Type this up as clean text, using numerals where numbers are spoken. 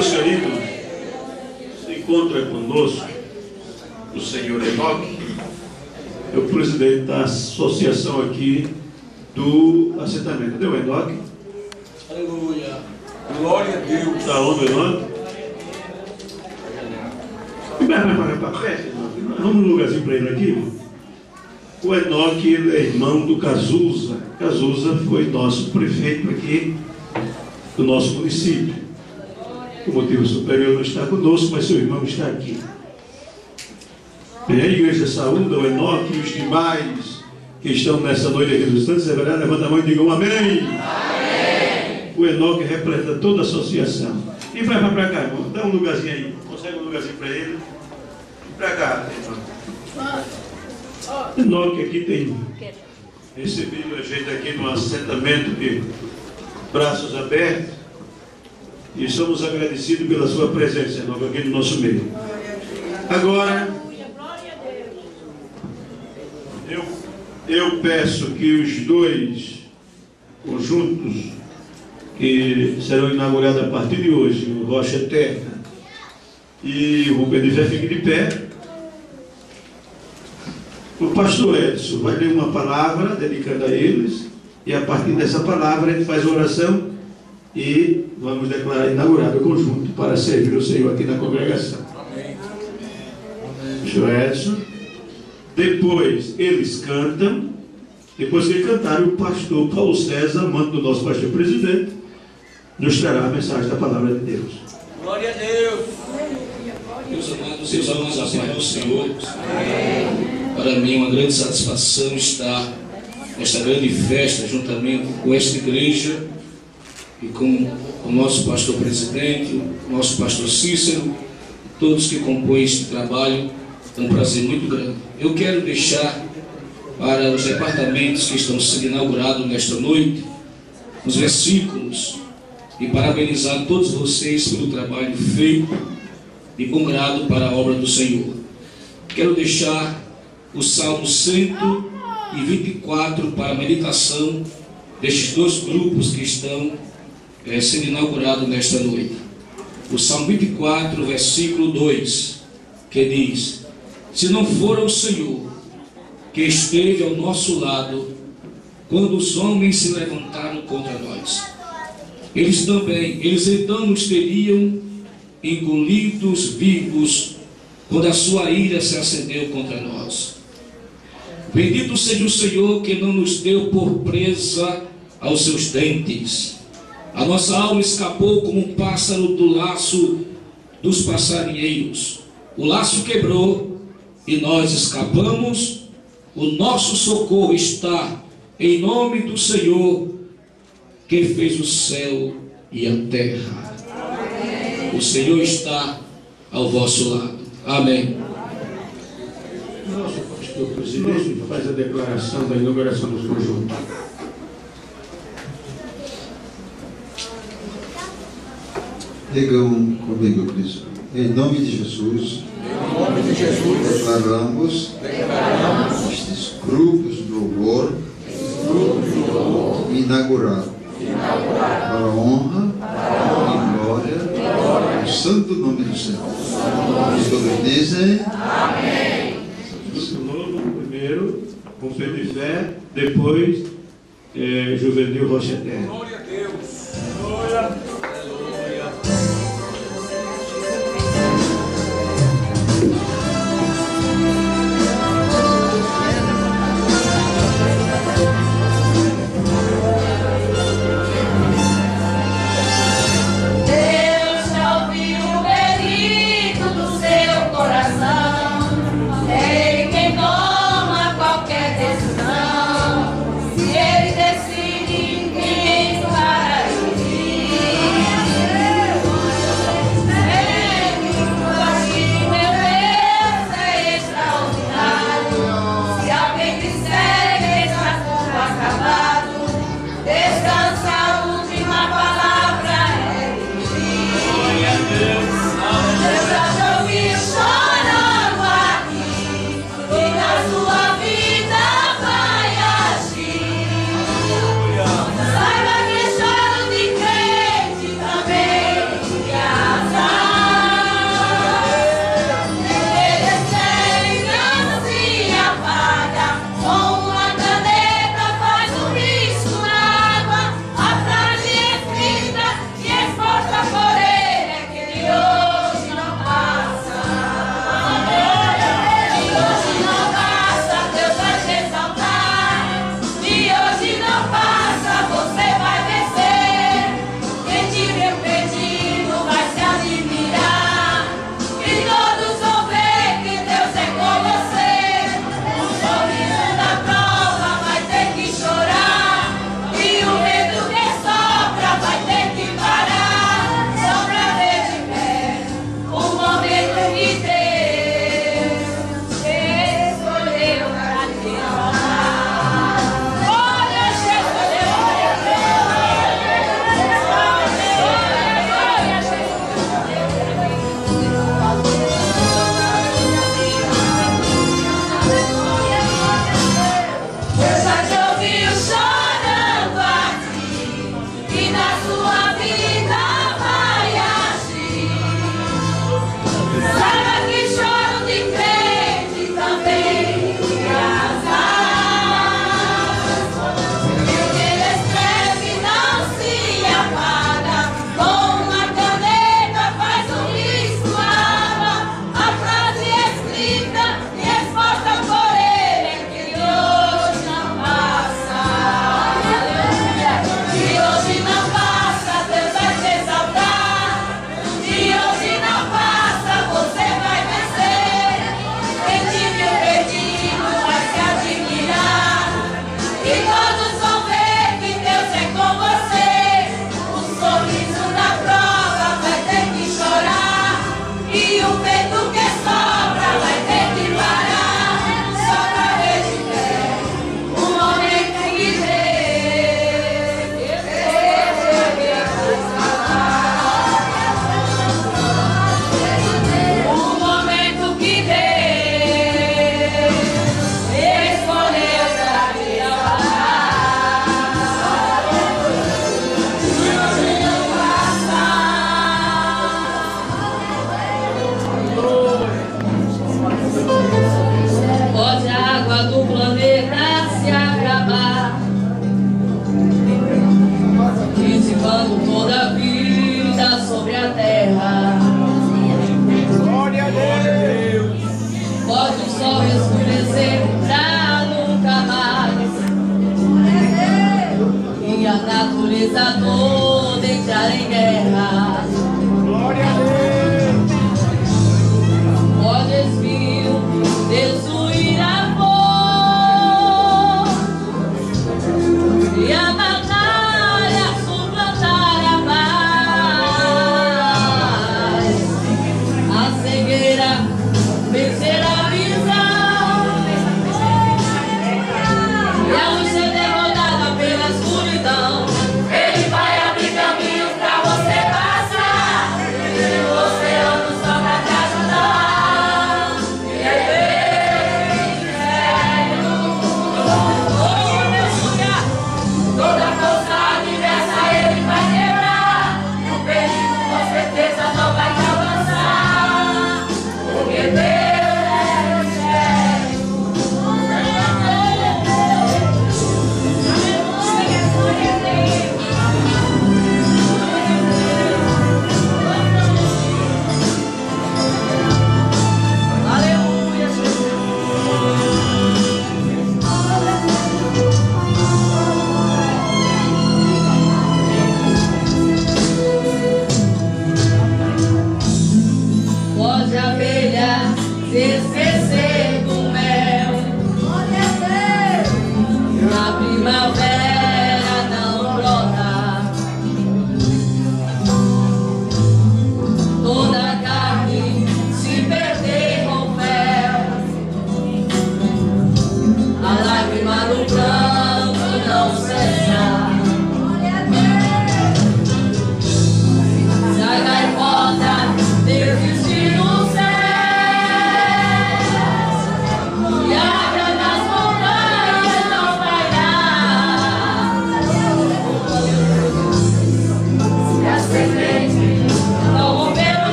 Meus queridos, se encontra conosco o senhor Enoque, é o presidente da associação aqui do assentamento. Cadê o Enoque? Aleluia. Glória a Deus. Está onde o Enoque? Vamos num lugarzinho para ele aqui, irmão. O Enoque, ele é irmão do Cazuza. Cazuza foi nosso prefeito aqui do nosso município. O motivo superior não está conosco, mas seu irmão está aqui. Bem, a igreja saúda o Enoque e os demais que estão nessa noite aqui dos santos. É verdade? Levanta a mão e digam amém. Amém. O Enoque representa toda a associação. E vai para cá, irmão. Dá um lugarzinho aí. Consegue um lugarzinho para ele? Para cá, irmão. Enoque aqui tem recebido a gente aqui num assentamento de braços abertos e somos agradecidos pela sua presença, Enoque, aqui no nosso meio. Agora, eu peço que os dois conjuntos que serão inaugurados a partir de hoje, o Rocha Eterna e o Romper de Fé, fiquem de pé. O pastor Edson vai ler uma palavra dedicada a eles, e a partir dessa palavra a gente faz a oração e vamos declarar inaugurado o conjunto para servir o Senhor aqui na congregação. Amém. Pastor Edson. Depois eles cantam. Depois que cantarem, o pastor Paulo César, mando do nosso pastor presidente, nos trará a mensagem da palavra de Deus. Glória a Deus. Meus amados irmãos, a paz do Senhor. Amém. Para mim é uma grande satisfação estar nesta grande festa juntamente com esta igreja e com o nosso pastor presidente, o nosso pastor Cícero, todos que compõem este trabalho. É um prazer muito grande. Eu quero deixar para os departamentos que estão sendo inaugurados nesta noite os versículos e parabenizar todos vocês pelo trabalho feito de bom grado para a obra do Senhor. Quero deixar o Salmo 124 para a meditação destes dois grupos que estão sendo inaugurados nesta noite. O Salmo 24, versículo 2, que diz: se não for o Senhor que esteve ao nosso lado quando os homens se levantaram contra nós, eles então nos teriam engolidos vivos quando a sua ira se acendeu contra nós. Bendito seja o Senhor que não nos deu por presa aos seus dentes. A nossa alma escapou como um pássaro do laço dos passarinheiros. O laço quebrou e nós escapamos. O nosso socorro está em nome do Senhor que fez o céu e a terra. O Senhor está ao vosso lado. Amém. Nosso pastor presidente faz a declaração da inauguração dos conjuntos. Digam comigo, Cristo. Em nome de Jesus, declaramos estes grupos de louvor inaugurados para a honra e glória do santo nome do Senhor. E todos dizem amém. Primeiro, Romper de Fé, depois Juvenil Rocha Eterna. Glória a Deus. Glória. Se ele decide quem para ir, tristeza toda entrar em guerra.